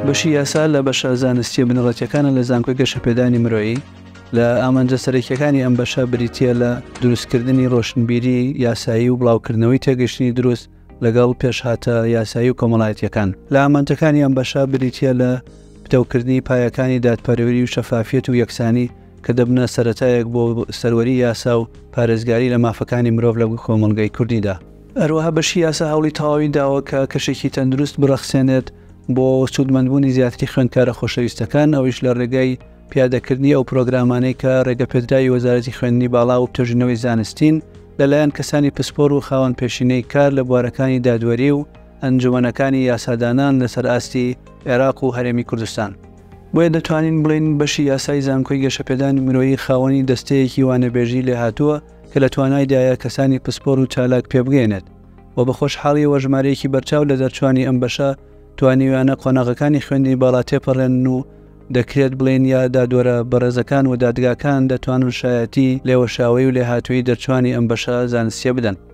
بەشی یاسا لە بەشە زانستی بنەڕەتیەکانە لە زانکۆی گەشەپێدانی مرۆیی لە ئامانجە سەرەکیەکانی ئەم بەشە بریتیە لە دروستکردنی ڕۆشنبیری یاسایی و بڵاوکردنەوەی تێگەشتنی دروست لەگەڵ پێشهاتە یاسایی و کۆمەڵایەتیەکان. لە ئامانجەکانی ئەم بەشە بریتیە لە پتەوکردنی پایەکانی دادپەروەری و شەفافیەت و یەکسانی کە دەبنە سەرەتایەک بۆ سەروەری یاسا و پارێزگاری لە مافەکانی مرۆڤ لە کۆمەڵگەی کوردیدا. هەروەها بەشی یاسا هەوڵی تەواوی داوە کە کەشێکی تەندروست بڕەخسێنێت بۆ سوودمەندبوونی زیاتری خوێندکارە خۆشەویستەکان، ئەویش لە ڕێگەی پیادەکردنی ئەو پرۆگرامانەی کە ڕێگەپێدرایی وەزارەتی خوێندنی باڵا و پێشنەوەی زانستین لەلایەن کەسانی پسپۆر و خاوەن پێشینەی کار لە بوارەکانی دادوەری و ئەنجومەنەکانی یاسادانان لەسەر ئاستی عێراق و هەرێمی کوردستان. بۆیە دەتوانین بڵین بەشی یاسای زانکۆی گەشەپێدانی مرۆیی خاوەنی دەستەیەکی وانەبێژی لێ هاتووە کە لە توانایدایە کەسانی پسپۆر و چالاک پێبگەێنێت و بە خۆشحاڵیەوە ژمارەیەکی بەرچاو لە دەرچوانی ئەم بەشە توانیویانە قۆناغەکانی خوێندنی باڵا تێپەڕێن و دەکرێت بڵێن یا دادوەرە بەڕێزەکان و دادگاکان دەتوانن شایەتی لێوەشاوی و لێهاتووی دەرچوانی ئەم بەشە زانستیە بدەن.